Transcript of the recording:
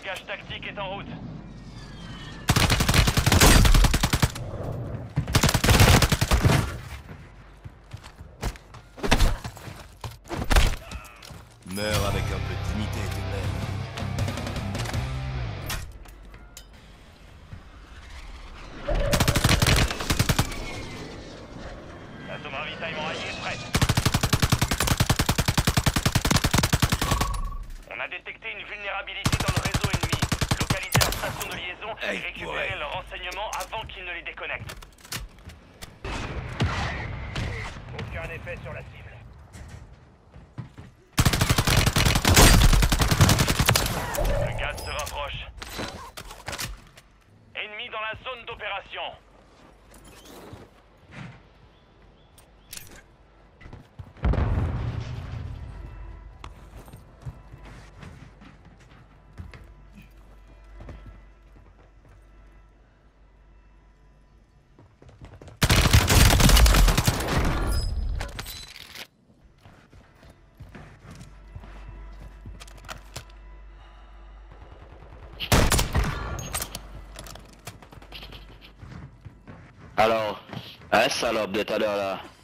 Blocage tactique est en route. Meurs avec un peu de dignité tout de même. La zone ravitaillement alliée est prête. On a détecté une vulnérabilité dans le réseau ennemi. Localisez leur station de liaison et récupérez leurs renseignements avant qu'ils ne les déconnectent. Aucun effet sur la cible. Le gaz se rapproche. Ennemi dans la zone d'opération. Alors, hein, salope de tout à l'heure là.